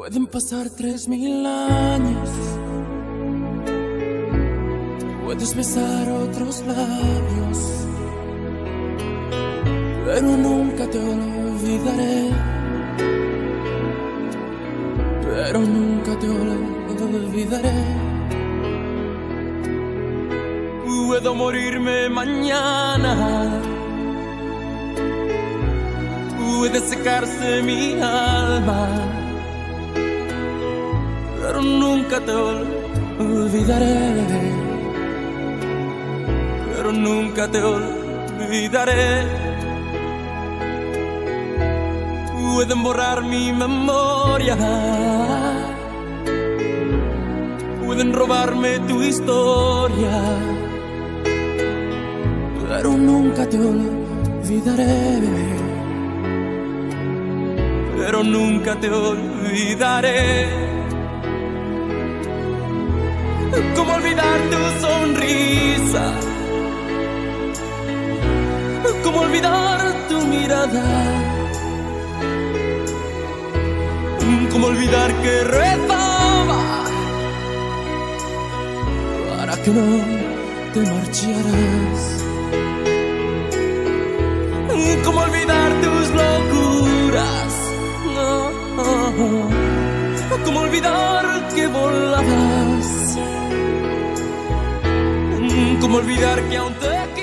Pueden pasar 3000 años, puedes besar otros labios, pero nunca te olvidaré, pero nunca te olvidaré. Puedo morirme mañana, puede secarse mi alma, pero nunca te olvidaré, pero nunca te olvidaré. Pueden borrar mi memoria, pueden robarme tu historia, pero nunca te olvidaré, pero nunca te olvidaré. ¿Cómo olvidar tu sonrisa? ¿Cómo olvidar tu mirada? ¿Cómo olvidar que rezaba para que no te marcharas? ¿Cómo olvidar tus locuras? ¿Cómo olvidar que volabas? ¿Cómo olvidar que aún te